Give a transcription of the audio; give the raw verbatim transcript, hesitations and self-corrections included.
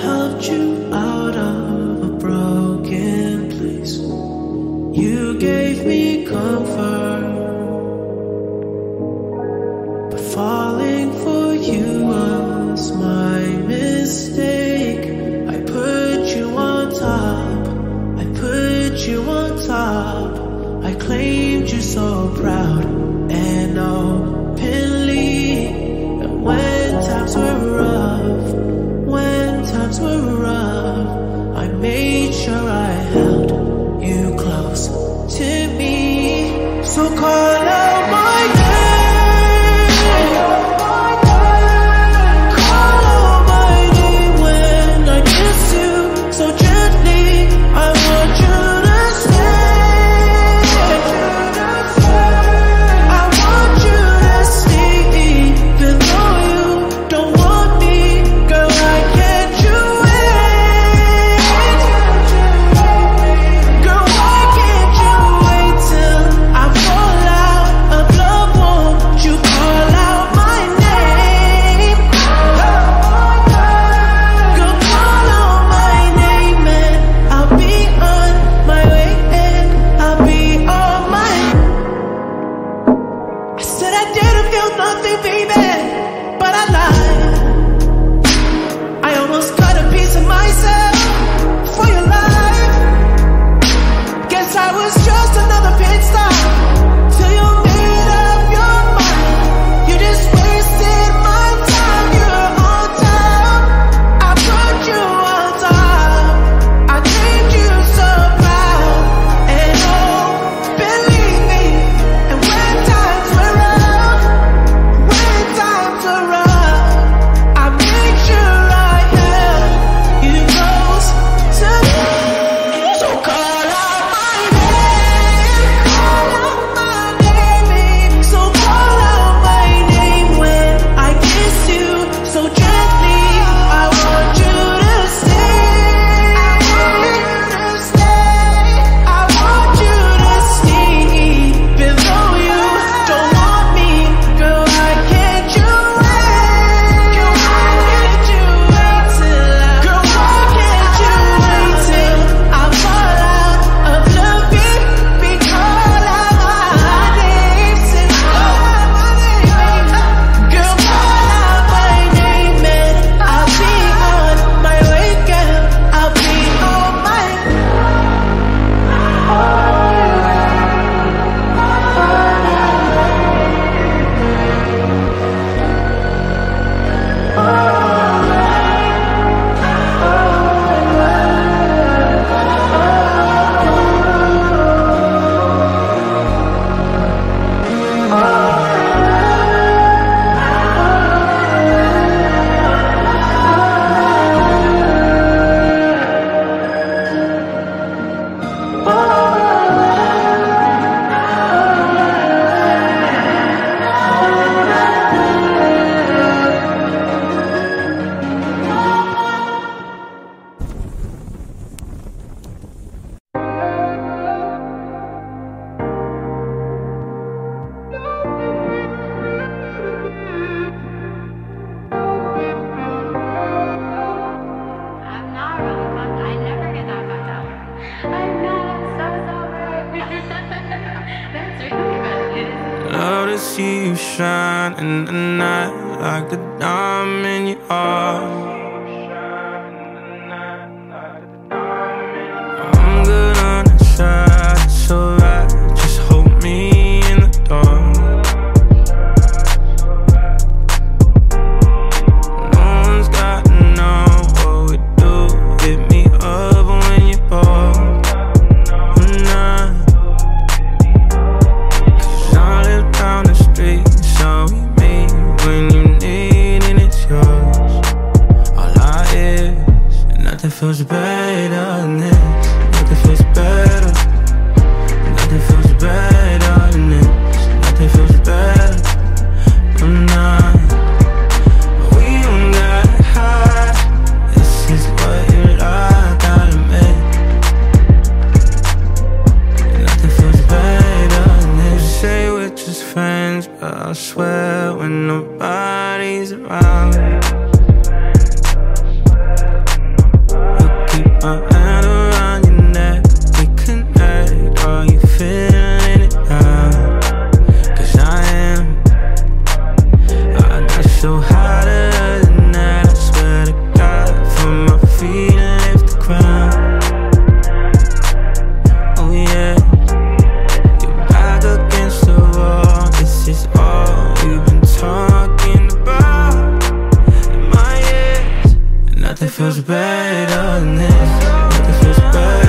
helped you out of a broken place. You gave me comfort, but falling for you was my mistake. I put you on top, I put you on top. I claimed you so proud and openly. And when times were rough, when times were rough, I made sure I held you close to me. So call out my name, call out my name when I kiss you so gently. I want you to stay, I want you to stay. Even though you don't want me, girl, why can't you wait? Girl, why can't you wait till I fall out of love? Won't you call out my name? Girl, call out my name and I'll be on my way and I'll be on my. I said I didn't feel nothing, baby, but I lied. I almost cut a piece of myself for your life. Guess I was just another pit stop till you made up your mind. You just wasted my time. You're on top, I put you on top. I named you so proud and oh, believe me. And when times were rough, when times were rough, I made sure I held you close to me. So call out my name, call out my name. So call out my name when I kiss you so gently. I want you to stay, I want you to stay, I want you to stay. Even though you don't want me, girl, why can't you wait? Girl, why can't you wait till I, girl, why can't you wait till I fall out of love? Baby, call out my name, say call out my name. Girl, call out my name and I'll be on my way, girl, I'll be on my. I'm not really fucked. I never get that fucked up. I'm not. I'm so sober. That's really good. Love to see you shine in the night like the diamond you are. I'm good on the side, it's alright. Just hold me in the dark. No one's gotta know what we do. Hit me up when you bored. Nah. Cause I live down the street, so we meet when you need and it's yours. All I is, and nothing feels better than this. Nothing feels better. Nothing feels better than this. Nothing feels better. I'm not. We don't gotta hide. This is what you like, gotta make. Nothing feels better than this. You say we're just friends, but I swear when nobody's around. feels better than this. Nothing feels better.